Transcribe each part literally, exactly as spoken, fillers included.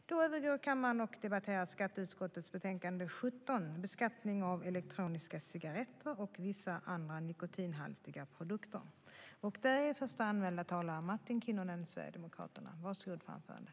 Då övergår kammaren och debatterar skatteutskottets betänkande sjutton, beskattning av elektroniska cigaretter och vissa andra nikotinhaltiga produkter. Och där är första anmälda talare Martin Kinnunen, Sverigedemokraterna. Varsågod för anförande.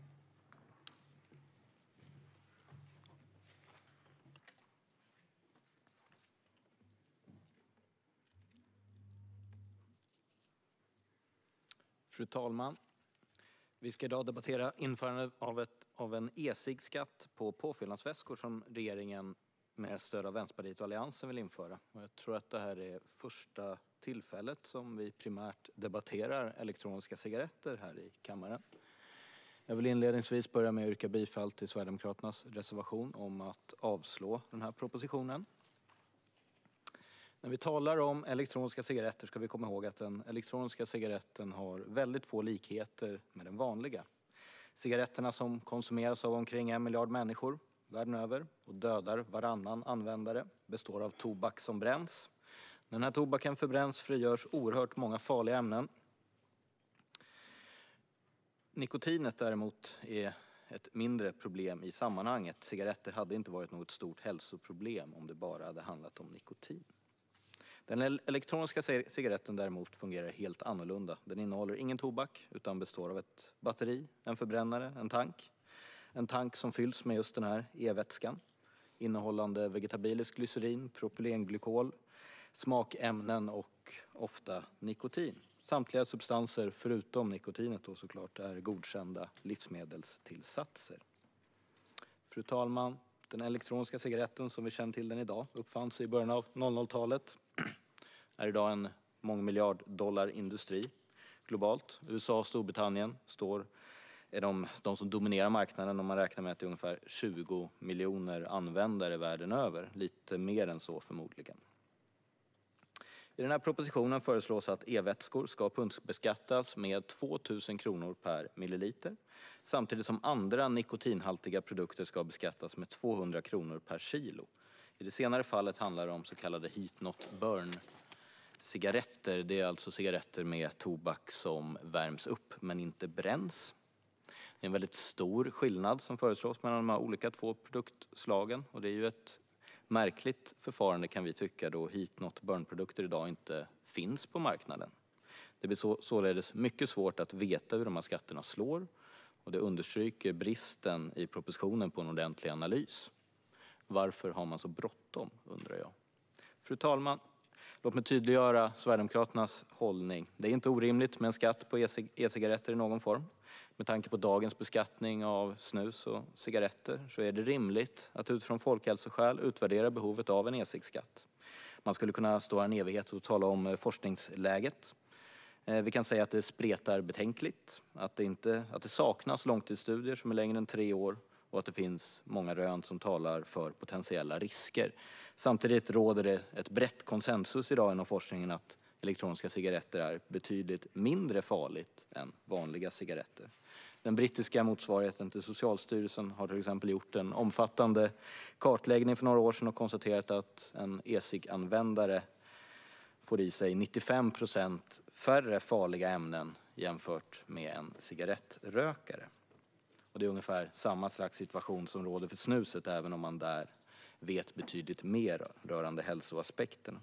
Fru talman, vi ska idag debattera införandet av, ett, av en e-cigskatt på påfyllnadsväskor som regeringen med stöd av Vänsterpartiet och Alliansen vill införa. Och jag tror att det här är första tillfället som vi primärt debatterar elektroniska cigaretter här i kammaren. Jag vill inledningsvis börja med att yrka bifall till Sverigedemokraternas reservation om att avslå den här propositionen. När vi talar om elektroniska cigaretter ska vi komma ihåg att den elektroniska cigaretten har väldigt få likheter med den vanliga. Cigaretterna som konsumeras av omkring en miljard människor världen över och dödar varannan användare består av tobak som bränns. När den här tobaken förbränns frigörs oerhört många farliga ämnen. Nikotinet däremot är ett mindre problem i sammanhanget. Cigaretter hade inte varit något stort hälsoproblem om det bara hade handlat om nikotin. Den elektroniska cigaretten däremot fungerar helt annorlunda. Den innehåller ingen tobak utan består av ett batteri, en förbrännare, en tank. En tank som fylls med just den här e-vätskan innehållande vegetabilisk glycerin, propylenglykol, smakämnen och ofta nikotin. Samtliga substanser förutom nikotinet då såklart är godkända livsmedelstillsatser. Fru talman, den elektroniska cigaretten som vi känner till den idag uppfanns i början av noll noll-talet. Är idag en mångmiljard dollar industri globalt. U S A och Storbritannien står, är de, de som dominerar marknaden om man räknar med att det är ungefär tjugo miljoner användare världen över. Lite mer än så förmodligen. I den här propositionen föreslås att e-vätskor ska punktbeskattas med två tusen kronor per milliliter. Samtidigt som andra nikotinhaltiga produkter ska beskattas med tvåhundra kronor per kilo. I det senare fallet handlar det om så kallade heat not burn cigaretter. Det är alltså cigaretter med tobak som värms upp men inte bränns. Det är en väldigt stor skillnad som föreslås mellan de här olika två produktslagen. Och det är ju ett märkligt förfarande kan vi tycka då heat not burn-produkter idag inte finns på marknaden. Det blir så, således mycket svårt att veta hur de här skatterna slår. Och det understryker bristen i propositionen på en ordentlig analys. Varför har man så bråttom, undrar jag. Fru talman, låt mig tydliggöra Sverigedemokraternas hållning. Det är inte orimligt med en skatt på e-cigaretter i någon form. Med tanke på dagens beskattning av snus och cigaretter så är det rimligt att utifrån folkhälsoskäl utvärdera behovet av en e-cigskatt. Man skulle kunna stå här en evighet och tala om forskningsläget. Vi kan säga att det spretar betänkligt, att det, inte, att det saknas långtidsstudier som är längre än tre år och att det finns många rön som talar för potentiella risker. Samtidigt råder det ett brett konsensus idag inom forskningen att elektroniska cigaretter är betydligt mindre farligt än vanliga cigaretter. Den brittiska motsvarigheten till Socialstyrelsen har till exempel gjort en omfattande kartläggning för några år sedan och konstaterat att en e-cig-användare får i sig nittiofem procent färre farliga ämnen jämfört med en cigarettrökare. Och det är ungefär samma slags situation som råder för snuset även om man där vet betydligt mer rörande hälsoaspekterna.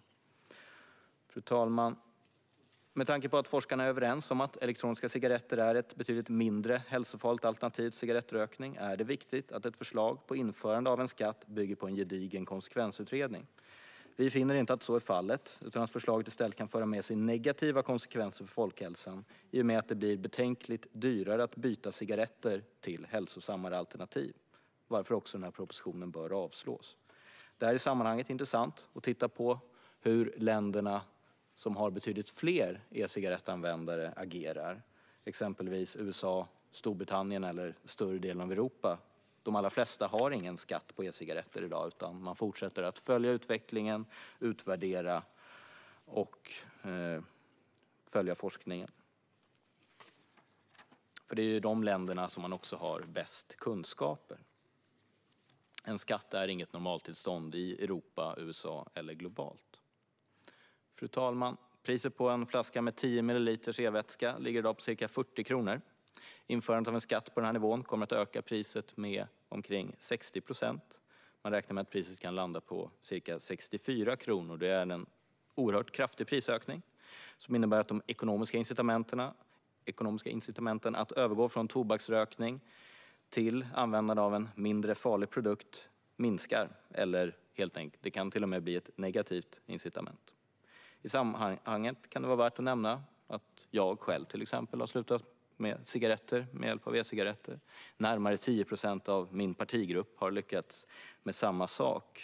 Fru talman, med tanke på att forskarna är överens om att elektroniska cigaretter är ett betydligt mindre hälsofarligt alternativ till cigarettrökning är det viktigt att ett förslag på införande av en skatt bygger på en gedigen konsekvensutredning. Vi finner inte att så är fallet, utan att förslaget istället kan föra med sig negativa konsekvenser för folkhälsan i och med att det blir betänkligt dyrare att byta cigaretter till hälsosammare alternativ, varför också den här propositionen bör avslås. Det här är i sammanhanget intressant att titta på hur länderna som har betydligt fler e-cigarettanvändare agerar. Exempelvis U S A, Storbritannien eller större delen av Europa. De allra flesta har ingen skatt på e-cigaretter idag utan man fortsätter att följa utvecklingen, utvärdera och eh, följa forskningen. För det är ju de länderna som man också har bäst kunskaper. En skatt är inget normaltillstånd i Europa, U S A eller globalt. Fru talman, priset på en flaska med tio milliliter e-vätska ligger idag på cirka fyrtio kronor. Införandet av en skatt på den här nivån kommer att öka priset med omkring sextio procent. Man räknar med att priset kan landa på cirka sextiofyra kronor. Det är en oerhört kraftig prisökning som innebär att de ekonomiska incitamenten, ekonomiska incitamenten att övergå från tobaksrökning till användande av en mindre farlig produkt minskar, eller helt enkelt, det kan till och med bli ett negativt incitament. I sammanhanget kan det vara värt att nämna att jag själv till exempel har slutat med cigaretter med hjälp av e-cigaretter. Närmare tio procent av min partigrupp har lyckats med samma sak.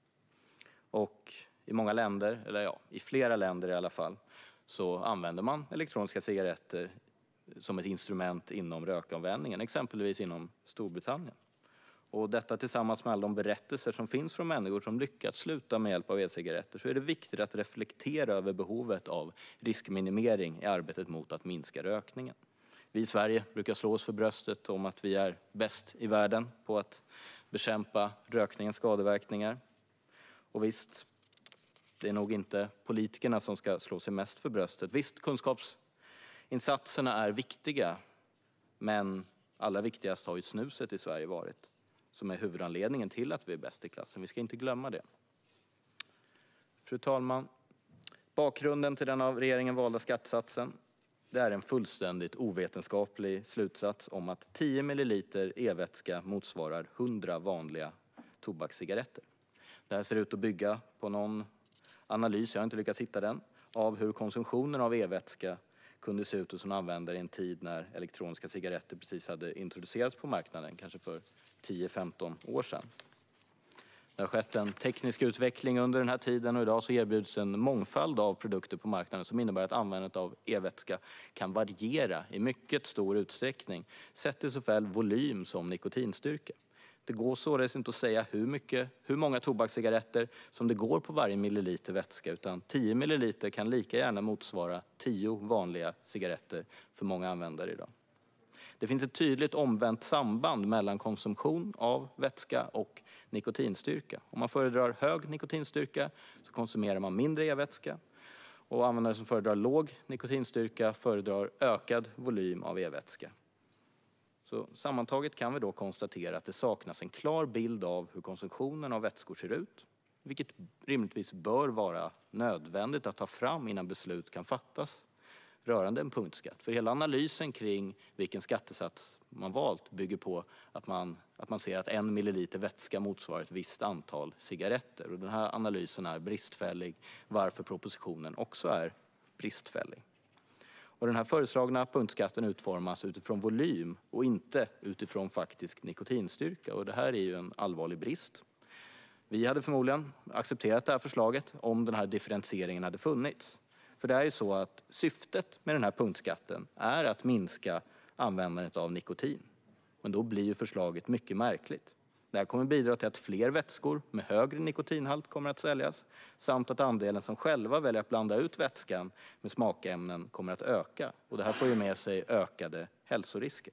Och i många länder, eller ja, i flera länder i alla fall, så använder man elektroniska cigaretter som ett instrument inom rökavvänjningen, exempelvis inom Storbritannien. Och detta tillsammans med alla de berättelser som finns från människor som lyckats sluta med hjälp av e-cigaretter, så är det viktigt att reflektera över behovet av riskminimering i arbetet mot att minska rökningen. Vi i Sverige brukar slå oss för bröstet om att vi är bäst i världen på att bekämpa rökningens skadeverkningar. Och visst, det är nog inte politikerna som ska slå sig mest för bröstet. Visst, kunskapsinsatserna är viktiga, men allra viktigast har ju snuset i Sverige varit, som är huvudanledningen till att vi är bäst i klassen. Vi ska inte glömma det. Fru talman, bakgrunden till den av regeringen valda skattesatsen, det är en fullständigt ovetenskaplig slutsats om att tio milliliter e-vätska motsvarar hundra vanliga tobakscigaretter. Det här ser ut att bygga på någon analys, jag har inte lyckats hitta den, av hur konsumtionen av e-vätska kunde se ut hos en användare i en tid när elektroniska cigaretter precis hade introducerats på marknaden, kanske för tio femton år sedan. Det har skett en teknisk utveckling under den här tiden och idag så erbjuds en mångfald av produkter på marknaden som innebär att användandet av e-vätska kan variera i mycket stor utsträckning sett till såväl volym som nikotinstyrka. Det går således inte att säga hur, mycket, hur många tobakscigaretter som det går på varje milliliter vätska, utan tio milliliter kan lika gärna motsvara tio vanliga cigaretter för många användare idag. Det finns ett tydligt omvänt samband mellan konsumtion av vätska och nikotinstyrka. Om man föredrar hög nikotinstyrka så konsumerar man mindre e-vätska, och användare som föredrar låg nikotinstyrka föredrar ökad volym av e-vätska. Så sammantaget kan vi då konstatera att det saknas en klar bild av hur konsumtionen av vätskor ser ut, vilket rimligtvis bör vara nödvändigt att ta fram innan beslut kan fattas rörande en punktskatt. För hela analysen kring vilken skattesats man valt bygger på att man, att man ser att en milliliter vätska motsvarar ett visst antal cigaretter. Och den här analysen är bristfällig, varför propositionen också är bristfällig. Och den här föreslagna punktskatten utformas utifrån volym och inte utifrån faktisk nikotinstyrka. Och det här är ju en allvarlig brist. Vi hade förmodligen accepterat det här förslaget om den här differentieringen hade funnits. För det är ju så att syftet med den här punktskatten är att minska användandet av nikotin. Men då blir ju förslaget mycket märkligt. Det här kommer bidra till att fler vätskor med högre nikotinhalt kommer att säljas, samt att andelen som själva väljer att blanda ut vätskan med smakämnen kommer att öka. Och det här får ju med sig ökade hälsorisker.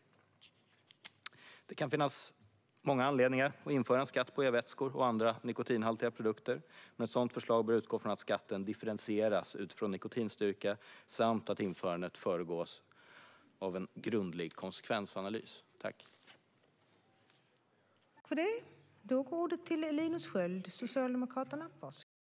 Det kan finnas många anledningar att införa en skatt på e-vätskor och andra nikotinhaltiga produkter. Men ett sådant förslag bör utgå från att skatten differentieras utifrån nikotinstyrka samt att införandet föregås av en grundlig konsekvensanalys. Tack. För det. Då går ordet till Linus Sköld, Socialdemokraterna. Varsågod.